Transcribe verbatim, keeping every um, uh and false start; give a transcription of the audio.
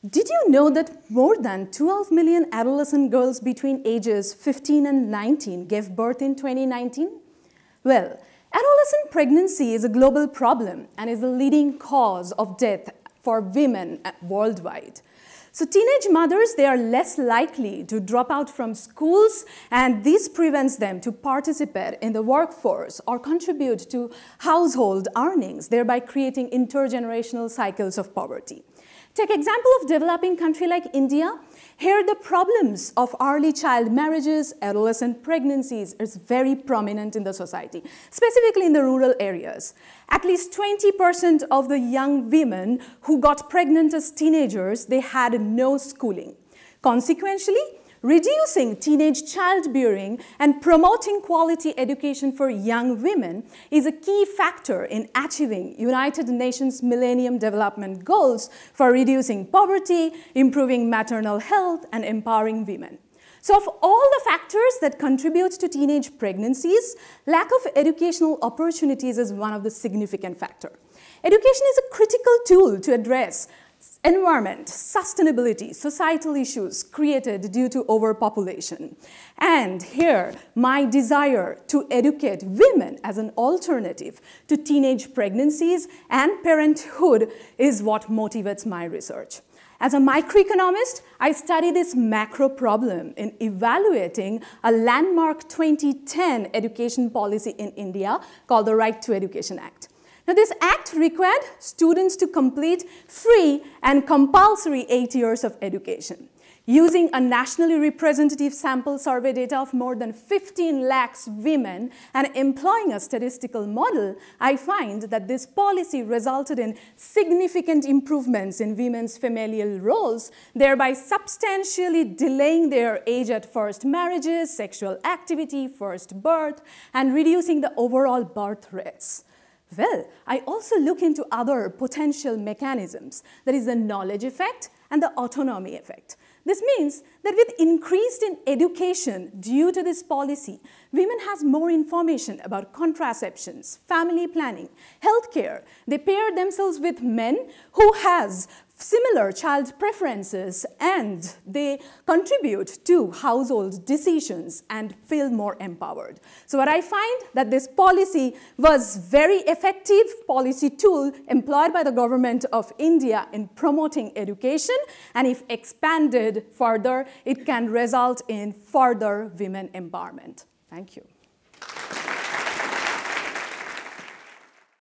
Did you know that more than twelve million adolescent girls between ages fifteen and nineteen gave birth in twenty nineteen? Well, adolescent pregnancy is a global problem and is the leading cause of death for women worldwide. So teenage mothers, they are less likely to drop out from schools, and this prevents them to participate in the workforce or contribute to household earnings, thereby creating intergenerational cycles of poverty. Take example of developing country like India. Here the problems of early child marriages, adolescent pregnancies is very prominent in the society, specifically in the rural areas. At least twenty percent of the young women who got pregnant as teenagers, they had no schooling. Consequently, reducing teenage childbearing and promoting quality education for young women is a key factor in achieving United Nations Millennium Development Goals for reducing poverty, improving maternal health, and empowering women. So of all the factors that contribute to teenage pregnancies, lack of educational opportunities is one of the significant factors. Education is a critical tool to address environment, sustainability, societal issues created due to overpopulation. And here, my desire to educate women as an alternative to teenage pregnancies and parenthood is what motivates my research. As a microeconomist, I study this macro problem in evaluating a landmark twenty ten education policy in India called the Right to Education Act. Now, this act required students to complete free and compulsory eight years of education. Using a nationally representative sample survey data of more than fifteen lakhs women and employing a statistical model, I find that this policy resulted in significant improvements in women's familial roles, thereby substantially delaying their age at first marriages, sexual activity, first birth, and reducing the overall birth rates. Well, I also look into other potential mechanisms, that is the knowledge effect and the autonomy effect. This means that with increased in education due to this policy, women has more information about contraceptions, family planning, healthcare. They pair themselves with men who has similar child preferences, and they contribute to household decisions and feel more empowered. So what I find that this policy was very effective policy tool employed by the government of India in promoting education, and if expanded further, it can result in further women empowerment. Thank you.